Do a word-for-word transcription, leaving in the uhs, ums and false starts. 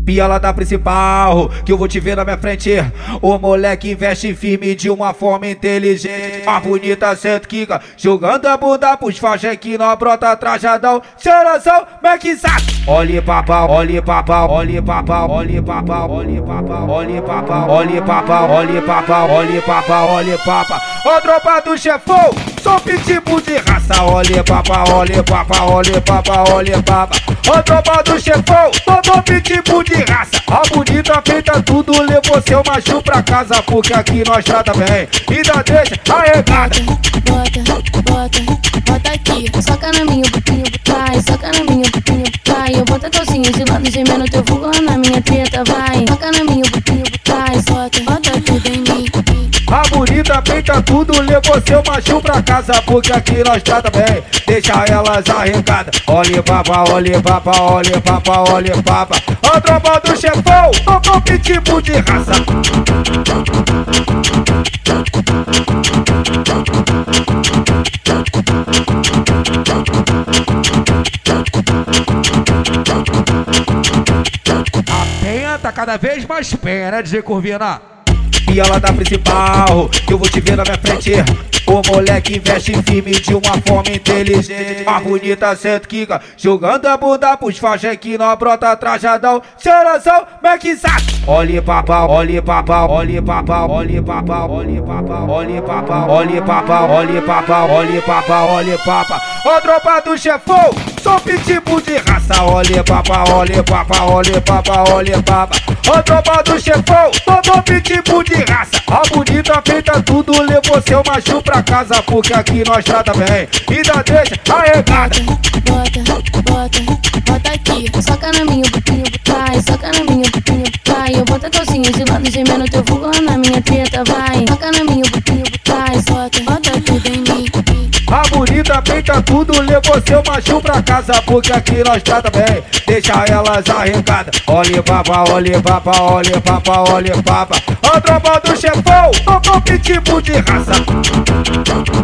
Piola da principal, que eu vou te ver na minha frente. O moleque investe firme de uma forma inteligente. A bonita senta quica, jogando a bunda pros faixa que não brota trajadão. Cheirazão, Mac-Zac. Olhe papau, olhe papau, olhe papau, olhe papau, olhe papau, olhe papau, olhe papau, olhe papau, olhe papau, olhe papau. Ó tropa do chefão, sou pitbull de raça. Olhe papau, olhe papau, olhe papau, olhe papau. Ó tropa do chefão, todo pitbull de raça. A bonita feita tudo, levou seu macho pra casa, porque aqui nós trata bem. Ainda deixa arregada. Bota, bota, bota aqui. Soca na minha, boquinha, vai. Soca na minha, boquinha, vai. Eu boto a calcinha de lado, gemendo teu vulgo na minha treta, vai. Soca na minha, boquinha, vai. Bota, bota tudo em mim. A bonita feita tudo, levou seu macho pra casa, porque aqui nós trata bem. Deixa elas arregadas. Olhe papa, olhe papa, olhe papa, olhe papa. A tropa do chefão, tocou pitbull de raça. A penha tá cada vez mais penha, né, D J Curvina? Piola da principal, que eu vou te ver na minha frente. O moleque investe firme de uma forma inteligente. A bonita senta quica, jogando a bunda pros faixa que não brota trajadão. Cheirazão, Mac-Zac. Olhe papau, olhe papau, olhe papau, olhe papau, olhe papau, olhe papau, olhe papau, olhe papau, olhe papau, olhe papau. Ó tropa do chefão, sou pitbull de raça. Olhe papau, olhe papau, olhe papau, olhe papau. Ó tropa do chefão, todo pitbull de raça. A bonita feita tudo, levou seu macho pra casa, porque aqui nós trata bem. Ainda deixa arregada. Bota, bota, bota aqui. Soca na minha, boquinha, vai. Soca na minha, boquinha, vai. Eu boto a calcinha de lado, gemendo teu vulgo na minha treta, vai. Soca na minha, boquinha, vai. Bota, bota tudo em mim. A bonita feita tudo, levou seu macho pra casa, porque aqui nós trata bem. Deixa elas arregadas. Olhe papa, olhe papa, olhe papa, olhe papa. A tropa do chefão, tocou pitbull de raça.